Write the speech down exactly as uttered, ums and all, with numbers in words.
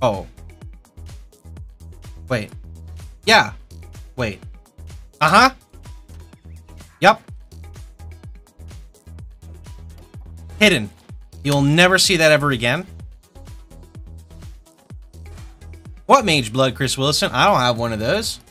Oh. Wait. Yeah. Wait. Uh-huh. Yep. Hidden. You'll never see that ever again. What Mageblood, Chris Wilson? I don't have one of those.